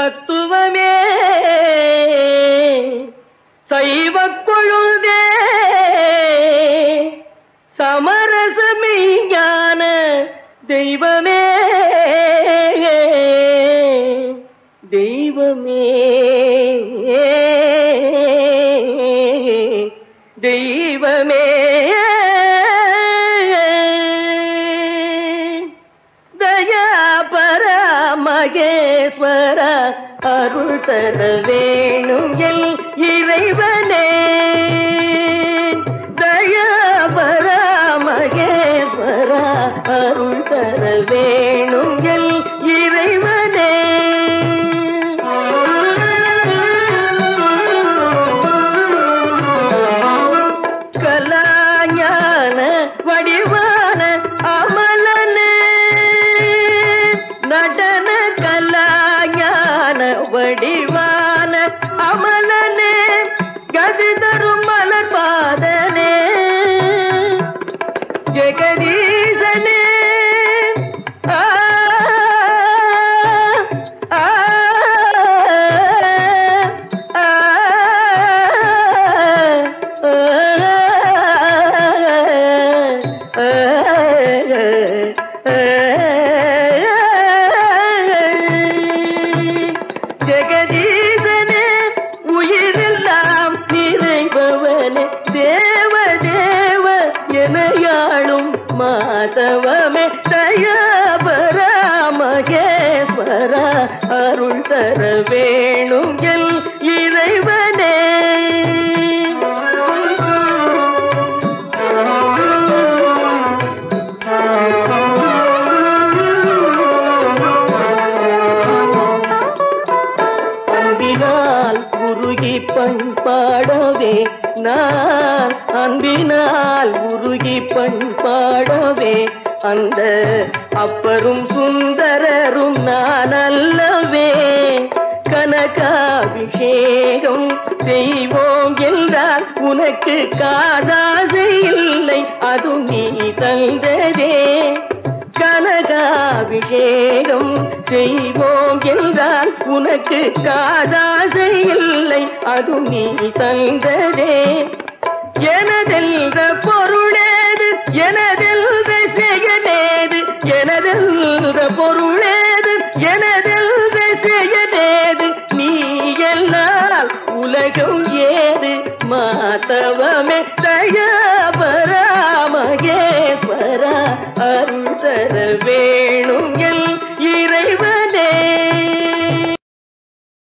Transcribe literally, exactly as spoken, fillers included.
தத்துவமே சைவ கொழுதே சமரசமெய்ஞான தெய்வமே தெய்வமே தெய்வமே தயாபர மகேஸ்வர அருள் தர வேணும் எல் இறைவனே தயாபர மகேஸ்வர அருள் தர வேணும் எல் இறைவனே கலாஞான வடிவான அமலனே நடன கலாஞான வடிவான அமலனே கதி தரும் மலர் பாதனே ஜெகதீசனே ஆ ஆ ஜெகதீசனே உயிரெல்லாம் நிறைபவனே தேவ தேவ எனையாளும் மாதவமே தயாபர மகேஸ்வர அருள் தர வேணும் எல் இறைவனே அன்பினால் உருகி பண்பாடவே நான் அன்பினால் உருகி பண்பாடவே அந்த அப்பரும் சுந்தரரும் நான் அல்லவே கனகாபிஷேகம் செய்வோம் என்றால் உனக்கு காதாசை இல்லை அது நீ தந்ததே கனகாபிஷேகம் செய்வோம் என்றால் உனக்கு காதாசை இல்லை அது நீ தந்ததே எனதெல்ற பொருளேது எனதெல்ற செயலேது எனதெல்ற பொருளேது எனதெல்ற செயலேது நீ எல்லால் உலகம் ஏது மாதவமே தயாபர மகேஸ்வர அருள் தர வே